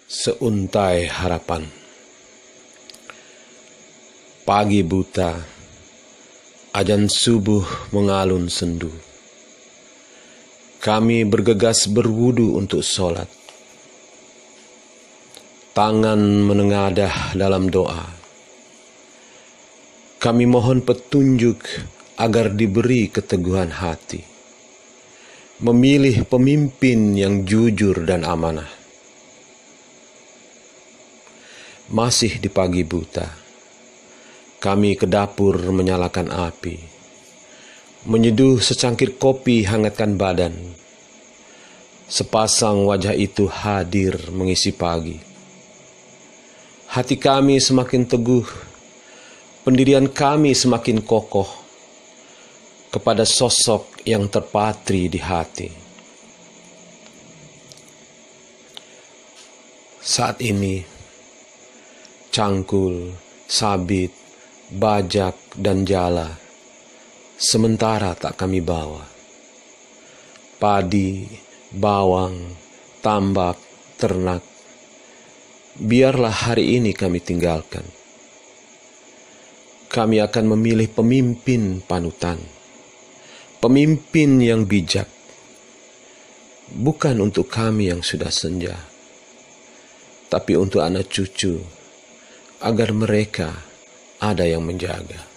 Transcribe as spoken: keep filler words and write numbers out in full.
Seuntai harapan. Pagi buta, ajan subuh mengalun sendu. Kami bergegas berwudu untuk sholat. Tangan menengadah dalam doa. Kami mohon petunjuk agar diberi keteguhan hati, memilih pemimpin yang jujur dan amanah. Masih di pagi buta, kami ke dapur menyalakan api, menyeduh secangkir kopi hangatkan badan. Sepasang wajah itu hadir mengisi pagi. Hati kami semakin teguh, pendirian kami semakin kokoh kepada sosok yang terpatri di hati. Saat ini, cangkul, sabit, bajak, dan jala sementara tak kami bawa. Padi, bawang, tambak, ternak, biarlah hari ini kami tinggalkan. Kami akan memilih pemimpin panutan, pemimpin yang bijak, bukan untuk kami yang sudah senja, tapi untuk anak cucu, agar mereka ada yang menjaga.